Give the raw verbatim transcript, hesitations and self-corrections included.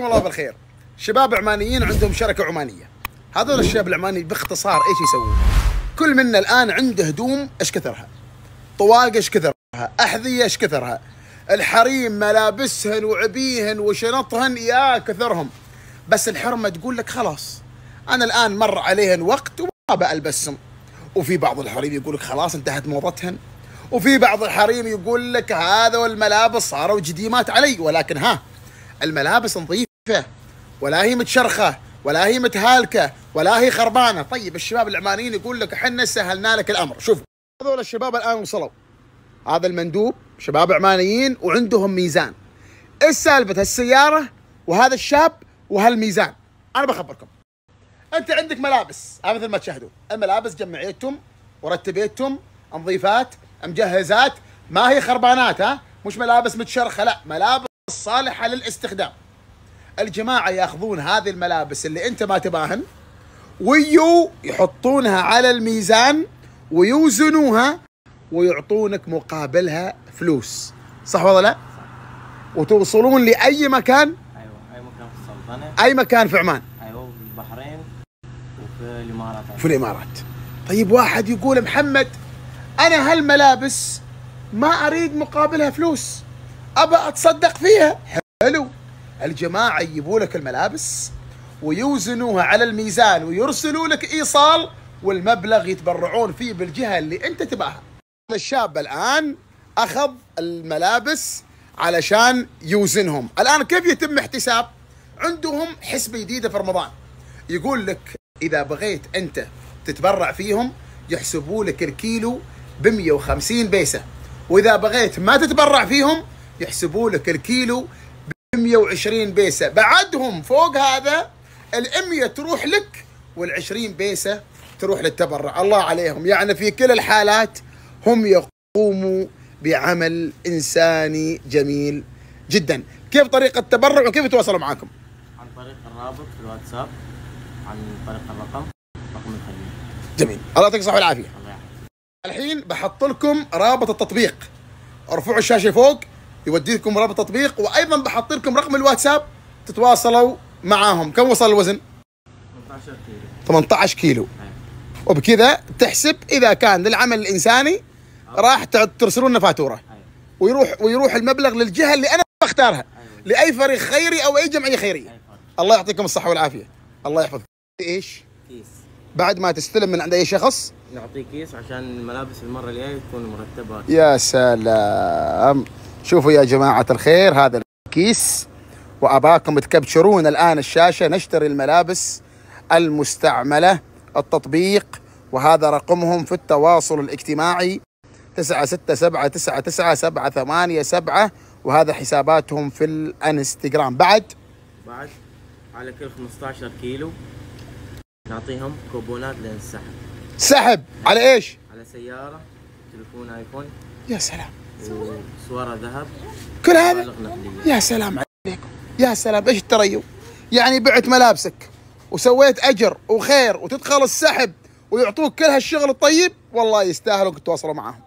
مساكم الله بالخير. شباب عمانيين عندهم شركة عمانية. هذول الشباب العماني باختصار ايش يسوون؟ كل منا الآن عنده هدوم ايش كثرها، طواق ايش كثرها، أحذية ايش كثرها، الحريم ملابسهن وعبيهن وشنطهن يا كثرهم. بس الحرمة تقول لك خلاص أنا الآن مر عليهن وقت وما بألبسهم. وفي بعض الحريم يقول لك خلاص انتهت موضتهن، وفي بعض الحريم يقول لك هذا الملابس صاروا جديمات علي. ولكن ها، الملابس نظيفة ولا هي متشرخة ولا هي متهالكة ولا هي خربانة. طيب الشباب العمانيين يقول لك احنا سهلنا لك الأمر. شوفوا هذول الشباب الآن وصلوا، هذا المندوب شباب عمانيين وعندهم ميزان. ايش سالفة هالسيارة وهذا الشاب وهالميزان؟ أنا بخبركم. أنت عندك ملابس، هذا مثل ما تشاهدون الملابس جمعيتهم ورتبيتهم نظيفات مجهزات، ما هي خربانات، ها مش ملابس متشرخة، لا ملابس صالحة للاستخدام. الجماعة ياخذون هذه الملابس اللي أنت ما تباهن ويو يحطونها على الميزان ويوزنوها ويعطونك مقابلها فلوس، صح ولا لا؟ وتوصلون لأي مكان؟ ايوه اي مكان في السلطنة، أي مكان في عمان. ايوه في البحرين وفي الامارات. في الامارات. طيب واحد يقول محمد انا هالملابس ما اريد مقابلها فلوس، ابى اتصدق فيها. حلو، الجماعه يجيبوا لك الملابس ويوزنوها على الميزان ويرسلوا لك ايصال والمبلغ يتبرعون فيه بالجهه اللي انت تباها. الشاب الان اخذ الملابس علشان يوزنهم. الان كيف يتم احتساب؟ عندهم حسبه جديده في رمضان، يقول لك إذا بغيت أنت تتبرع فيهم يحسبوا لك الكيلو ب مئة وخمسين بيسة، وإذا بغيت ما تتبرع فيهم يحسبوا لك الكيلو ب مئة وعشرين بيسة. بعدهم فوق هذا المية تروح لك والعشرين بيسة تروح للتبرع. الله عليهم، يعني في كل الحالات هم يقوموا بعمل إنساني جميل جدا. كيف طريقة التبرع وكيف يتواصلوا معاكم؟ عن طريق الرابط في الواتساب، عن طريق الرقم رقم الخدمة. جميل، الله يعطيك الصحة والعافية. الله يحفظك. الحين بحط لكم رابط التطبيق، ارفعوا الشاشة فوق يوديكم رابط التطبيق، وأيضا بحط لكم رقم الواتساب تتواصلوا معاهم. كم وصل الوزن؟ ثمانية عشر كيلو. ثمانية عشر كيلو. أيوة. وبكذا تحسب إذا كان للعمل الإنساني راح ترسلون لنا فاتورة. أيوة. ويروح ويروح المبلغ للجهة اللي أنا بختارها. أيوة. لأي فريق خيري أو أي جمعية خيرية. أيوة. الله يعطيكم الصحة والعافية. الله يحفظك. إيش؟ كيس. بعد ما تستلم من عند أي شخص نعطيه كيس عشان الملابس المرة الجاية تكون مرتبة. يا سلام. شوفوا يا جماعة الخير هذا الكيس، وأباكم تكبشرون الآن الشاشة. نشتري الملابس المستعملة، التطبيق، وهذا رقمهم في التواصل الاجتماعي تسعة ستة سبعة تسعة تسعة سبعة ثمانية سبعة، وهذا حساباتهم في الانستغرام. بعد بعد على كل خمسة عشر كيلو نعطيهم كوبونات للسحب. سحب على ايش؟ على سيارة، تليفون ايفون. يا سلام. وصورة ذهب. كل هذا؟ يا سلام عليكم، يا سلام. ايش التريو؟ يعني بعت ملابسك وسويت اجر وخير وتدخل السحب ويعطوك كل هالشغل الطيب. والله يستاهلوا تتواصلوا معاهم.